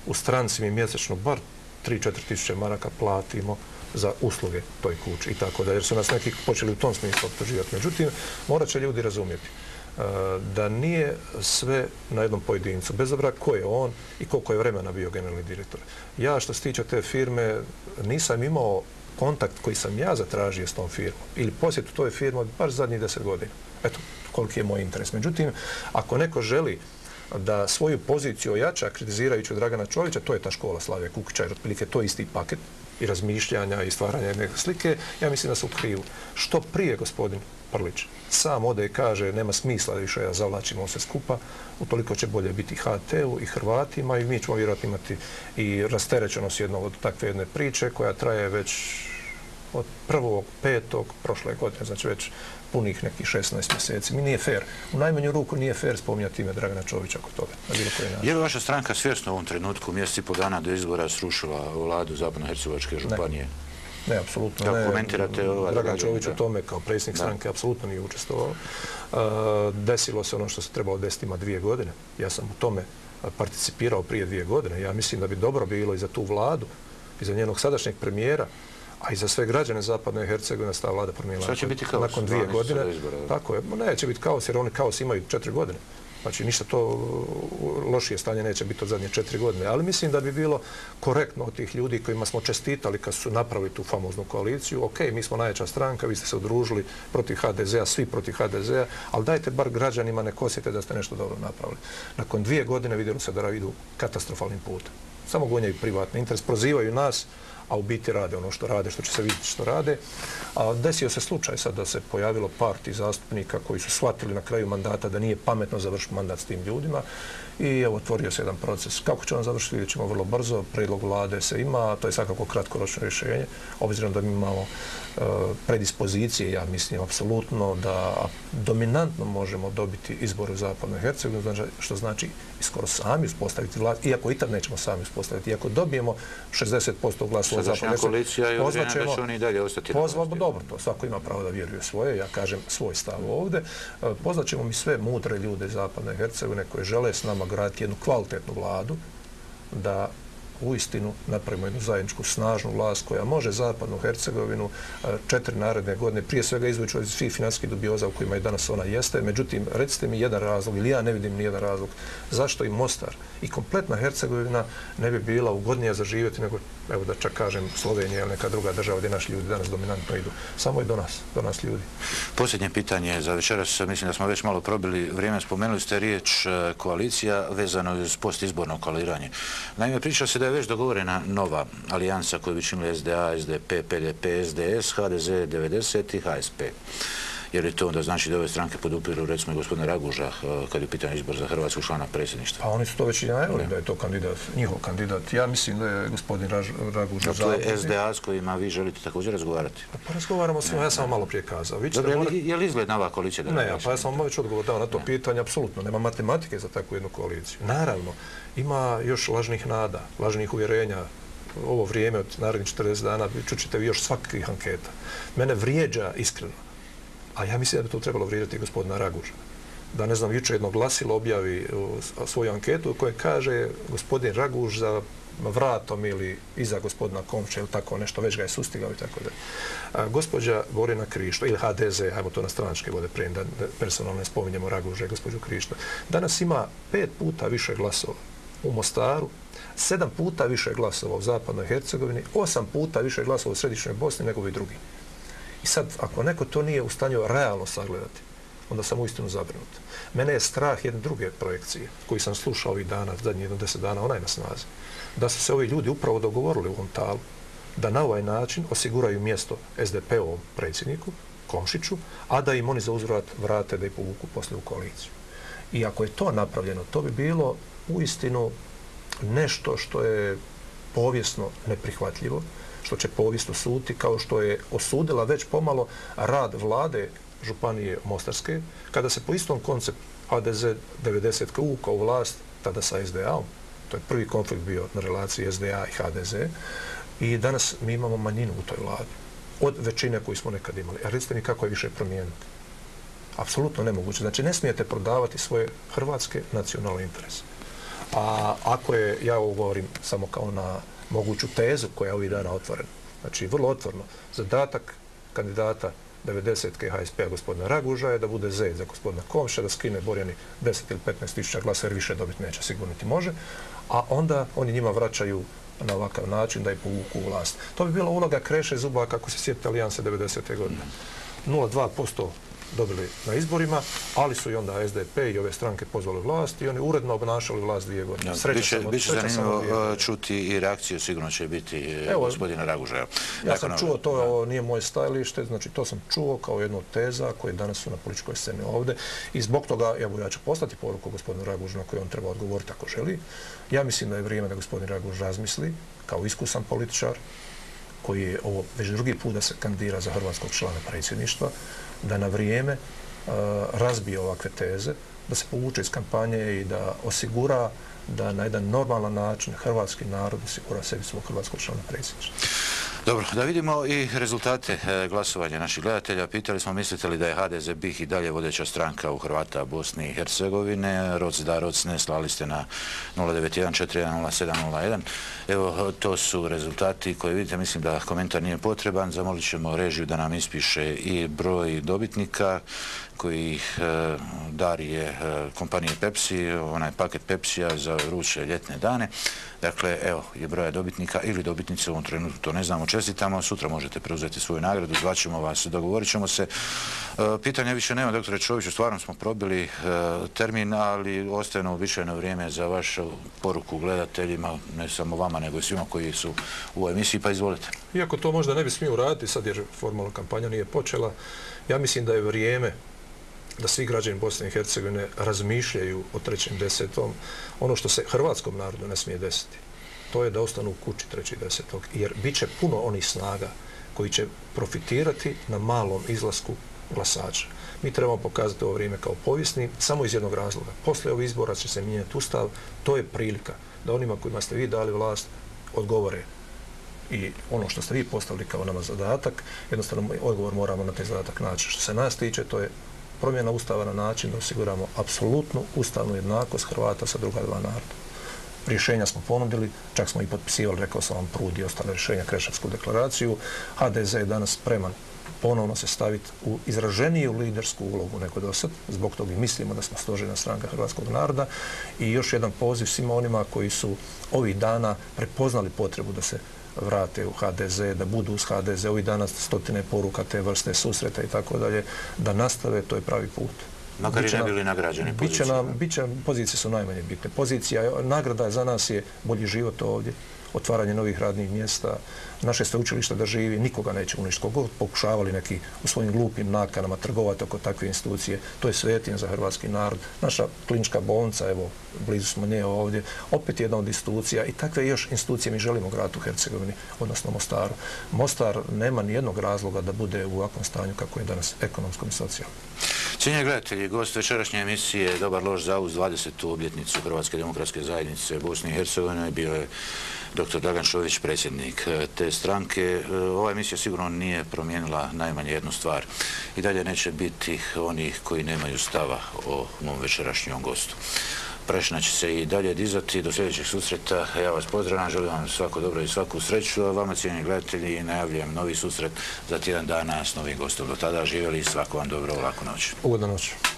u stranci mi mjesečno bar 3-4 tisuće maraka platimo za usluge toj kući i tako da, jer su nas neki počeli u tom smislu optuživati. Međutim, morat će ljudi razumjeti da nije sve na jednom pojedincu, bez obzira ko je on i koliko je vremena bio generalni direktor. Ja što se tiče te firme nisam imao kontakt koji sam ja zatražio s tom firmom ili posjetu toj firmi baš zadnjih 10 godina. Eto, koliki je moj interes. Međutim, ako neko želi da svoju poziciju ojača kritizirajući Dragana Čovića, to je ta škola Slavija Kukića, jer otprilike to je isti paket i razmišljanja i stvaranja jedne slike, ja mislim da su u krivu. Što prije gospodin Prlić sam ode i kaže nema smisla da više ja zavlačimo sve skupa, utoliko će bolje biti HT-u i Hrvatima i mi ćemo vjerojatno imati i rasterećenost jednog od takve jedne priče koja traje već od 1.5. prošle godine, znači već punih nekih 16 mjeseci. Mi nije fair. U najmanju ruku nije fair spominjati ime Dragana Čovića oko toga. Na bilo koji način. Je li vaša stranka svjesno u ovom trenutku, mjesec i pol dana do izbora, srušila vladu Zapadnohercegovačke županije? Ne, apsolutno ne. Kako komentirate ova Dragan Čović u tome kao predsjednik stranke apsolutno nije učestvovao. Desilo se ono što se trebalo desiti ima 2 godine. Ja sam u tome participirao prije 2 godine. Ja mislim da bi dobro bilo i za tu vladu, i za njenog sadašnjeg premijera, a i za sve građane Zapadne Hercegovine ta vlada promijenila. Sad će biti kaos. Nakon 2 godine. Tako je. Neće biti kaos jer oni kaos imaju 4 godine. Znači ništa to lošije stanje neće biti od zadnje 4 godine. Ali mislim da bi bilo korektno od tih ljudi kojima smo čestitali kad su napravili tu famoznu koaliciju. Ok, mi smo najjača stranka, vi ste se udružili protiv HDZ-a, svi protiv HDZ-a, ali dajte bar građanima nek osjete da ste nešto dobro napravili. Nakon 2 godine vidjelo se da idu katastrofalnim putem. Samo gonjaju privatni interes, prozivaju nas, a u biti rade ono što rade, što će se vidjeti što rade. A desio se slučaj sad da se pojavilo par tih zastupnika koji su shvatili na kraju mandata da nije pametno završiti mandat s tim ljudima i evo otvorio se jedan proces. Kako će on završiti, vidjet ćemo vrlo brzo. Prijedlog vlade se ima, to je svakako kratkoročno rješenje, obzirom da mi imamo predispozicije, ja mislim, apsolutno da dominantno možemo dobiti izbor u Zapadnoj Hercegovini, što znači skoro sami uspostaviti vlast, iako i tad nećemo sami uspostaviti. Iako dobijemo 60% glasova u Zapadnoj Hercegovini, pozvaćemo... Dobro, to svako ima pravo da vjeruje svoje, ja kažem svoj stav ovdje. Pozvaćemo mi sve mudre ljude Zapadne Hercegovine koji žele s nama graditi jednu kvalitetnu vladu, da uistinu napravimo jednu zajedničku snažnu vlast koja može Zapadnu Hercegovinu 4 naredne godine prije svega izvući od svih financijskih dubioza u kojima i danas ona jeste. Međutim, recite mi jedan razlog, ili ja ne vidim ni jedan razlog, zašto i Mostar i kompletna Hercegovina ne bi bila ugodnija za živjeti nego, evo da čak kažem, Slovenija ili neka druga država gdje naši ljudi danas dominantno idu. Samo i do nas ljudi. Posljednje pitanje za večeras, mislim da smo već malo probili vrijeme, spomenuli ste riječ koalicija vezano uz postizborno koaliranje. Naime, priča se da je već dogovorena nova alijansa koju bi činili SDA, SDP, PDP, SDS, HDZ 90 i HSP. Jer je to onda znači da ove stranke podupiru recimo i gospodina Raguža kad je pitanje izbor za hrvatskog člana predsjedništva. Pa oni su to već i najavili da je to kandidat, njihov kandidat. Ja mislim da je gospodin Raguž... To je SDA s kojima vi želite također razgovarati? Pa razgovaramo s njima, ja sam malo prije kazao. Dobro, je li izgled nova koalicija? Ne, pa ja sam već odgovor dao na to pitanje, apsolutno. Nema matematike za takvu jednu koaliciju. Naravno, ima još lažnih nada, lažnih uvjerenja. Ovo vrijeme od narednih 40 dana čućete vi još svakakvih anketa. Mene vrijeđa iskreno. A ja mislim da bi to trebalo vrijediti gospodina Raguža. Da, ne znam, jučer jedno glasilo objavi svoju anketu u kojoj kaže gospodin Raguž za vratom ili iza gospodina Komšića ili tako nešto, već ga je sustigao i tako da. Gospođa Borjana Krišto ili HDZ, ajmo to na stranačke vode prije, da personalno ne spominjemo Raguža i gospođu Krišto, danas ima 5 puta više glasova u Mostaru, 7 puta više glasova u Zapadnoj Hercegovini, 8 puta više glasova u Središnjoj Bosni nego i drugi. I sad, ako neko to nije u stanju realno sagledati, onda sam uistinu zabrinut. Mene je strah jedne druge projekcije, koju sam slušao ovih dana, zadnjih 10 dana, ona je na snazi. Da su se ovi ljudi upravo dogovorili u ovom talu, da na ovaj način osiguraju mjesto SDP-ovom predsjedniku, Komšiću, a da im oni za uzvrat vrate da ih povuku poslije u koaliciju. I ako je to napravljeno, to bi bilo uistinu nešto što je povijesno neprihvatljivo, što će povijest osuditi, kao što je osudila već pomalo rad vlade Županije Mostarske, kada se po istom konceptu HDZ 90 uvukao u vlast, tada sa SDA-om. To je prvi konflikt bio na relaciji SDA i HDZ. I danas mi imamo manjinu u toj vladi. Od većine koju smo nekad imali. A recite mi kako je više promijeniti. Apsolutno nemoguće. Znači, ne smijete prodavati svoje hrvatske nacionalne interese. A ako je, ja ovo govorim samo kao na moguću tezu koja je ovih dana otvorena, znači vrlo otvorno, zadatak kandidata 90. HSP-a gospodina Raguža je da bude Z za gospodina Komša, da skine Borjani 10 ili 15 tisuća glasa jer više dobiti neće, sigurno niti može, a onda oni njima vraćaju na ovakav način da je povuku u vlast. To bi bila uloga Kreše Zubaka, ako se sjetite Alijanse 90. godine. 0,2% dobili na izborima, ali su i onda SDP i ove stranke pozvali vlast i oni uredno obnašali vlast 2 godine. Biće zanimljivo čuti i reakciju, sigurno će biti gospodina Raguža. Ja sam čuo, to nije moje stajalište, znači to sam čuo kao jednu od teza koje danas su na političkoj sceni ovdje i zbog toga, evo ja ću poslati poruku gospodinu Ragužu na koju on treba odgovoriti ako želi. Ja mislim da je vrijeme da gospodin Raguž razmisli kao iskusan političar koji je ovo već drugi put da se kandidira za hrvatskog člana predsjedništva, da na vrijeme razbije ovakve teze, da se povuče iz kampanje i da osigura da na jedan normalan način hrvatski narod osigura sebi svog hrvatskog člana predsjedništva. Dobro, da vidimo i rezultate glasovanja naših gledatelja. Pitali smo, mislite li da je HDZ BiH i dalje vodeća stranka u Hrvata Bosne i Hercegovine? Roc da, roc ne, slali ste na 091 41 0701. Evo, to su rezultati koje vidite. Mislim da komentar nije potreban. Zamolit ćemo režiju da nam ispiše i broj dobitnika koji darije kompanije Pepsi, onaj paket Pepsija za vruće ljetne dane. Dakle, evo je broja dobitnika ili dobitnice, u ovom trenutku to ne znamo, čestitamo. Sutra možete preuzeti svoju nagradu, zvaćemo vas, dogovorit ćemo se. Pitanja više nema, doktore Čoviću, stvarno smo probili termin, ali ostaje nam uobičajeno vrijeme za vašu poruku gledateljima, ne samo vama, nego i svima koji su u ovoj emisiji, pa izvolite. Iako to možda ne bi smio uraditi sad jer formalna kampanja nije počela, ja mislim da je vrijeme da svi građani Bosne i Hercegovine razmišljaju o 3.10. Ono što se hrvatskom narodu ne smije desiti, to je da ostanu u kući 3.10. jer bit će puno onih snaga koji će profitirati na malom izlasku glasača. Mi trebamo pokazati ovo vrijeme kao povijesni, samo iz jednog razloga. Poslije ovih izbora će se mijenjati ustav, to je prilika da onima kojima ste vi dali vlast odgovore i ono što ste vi postavili kao nama zadatak, jednostavno odgovor moramo na taj zadatak naći. Što se nas tiče, to je promjena ustava na način da osiguramo apsolutnu ustavnu jednakost Hrvata sa druga dva naroda. Rješenja smo ponudili, čak smo i potpisivali, rekao sam vam, Prud i ostale rješenja, Kreševsku deklaraciju. HDZ je danas spreman ponovno se staviti u izraženiju lidersku ulogu nego do sad. Zbog toga i mislimo da smo stožerna stranka hrvatskog naroda. I još jedan poziv svima onima koji su ovih dana prepoznali potrebu da se vrate u HDZ, da budu uz HDZ. Ovih dana stotine poruka te vrste susreta i tako dalje, da nastave, to je pravi put. Makar i ne bili nagrađeni pozicijama. Pozicije su najmanje bitne. Pozicija, nagrada za nas je bolji život ovdje, otvaranje novih radnih mjesta, naše sveučilište da živi, nikoga neće uništiti. Koliko pokušavali neki u svojim glupim nakanama trgovati oko takve institucije, to je svetinja za hrvatski narod. Naša klinička bolnica, evo, blizu smo nje ovdje, opet jedna od institucija i takve još institucije mi želimo graditi u Hercegovini, odnosno Mostaru. Mostar nema ni jednog razloga da bude u ovakvom stanju kako je danas ekonomskom i socijalnom. Cijenjeni gledatelji, gost večerašnje emisije Dobar loš za uz 20. obljetnicu Hrvatske demokratske zajednice Bosne i Hercegovine bio je dr. Dragan Čović, predsjednik te stranke. Ova emisija sigurno nije promijenila najmanje jednu stvar. I dalje neće biti onih koji nemaju stava o mom večerašnjom gostu. Prašina će se i dalje dizati. Do sljedećeg susreta. Ja vas pozdravljam, želim vam svako dobro i svaku sreću. A vama, cijenjeni gledatelji, najavljujem novi susret za tjedan dana s novim gostom. Do tada živjeli i svako vam dobro, laku noć. Ugodna noć.